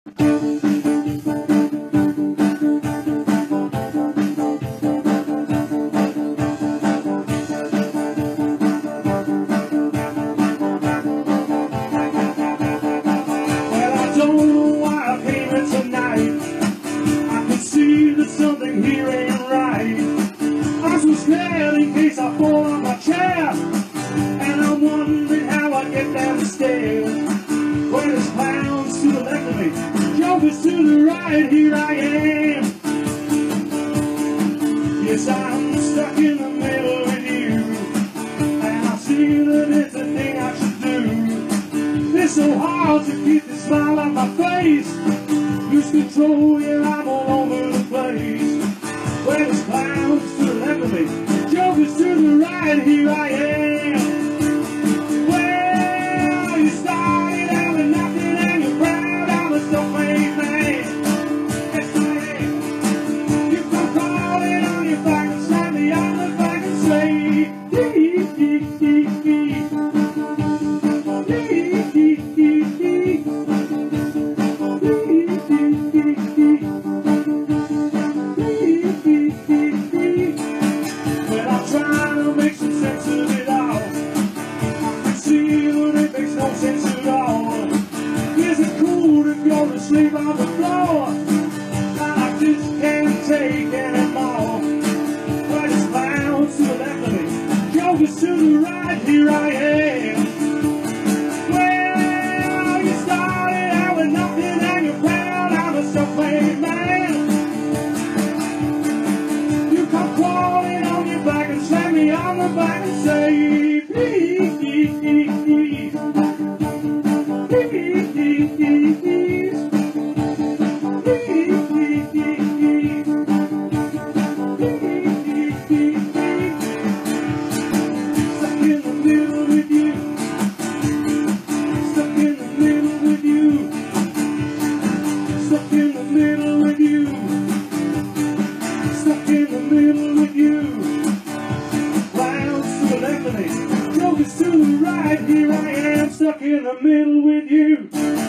Something here ain't right. I'm so scared in case I fall on my chair, and I'm wondering how I get down the stairs. Well, there's clowns to the left of me, jokers to the right, here I am. Yes, I'm stuck in the middle with you, and I see that it's a thing I should do. It's so hard to keep the smile on my face. Lose control, yeah, I'm all over the place. Well, there's clowns to the left of me, jokers to the right, here I am. Well, you started out with nothing and you're proud, I'm a self-made man. Yes, I am. You come crawling on your back and slap me on the back and say, hee hee hee hee. Hee hee hee hee. Sleep on the floor, and I just can't take anymore. Well, there's clowns to the left of me, jokers to the right, here I am. Well, you started out with nothing and you're proud, I'm a self-made man. You come crawling on your back and slam me on the back and say, please, please, please, please, please, please, please, please. Jokers to the right, here I am, stuck in the middle with you.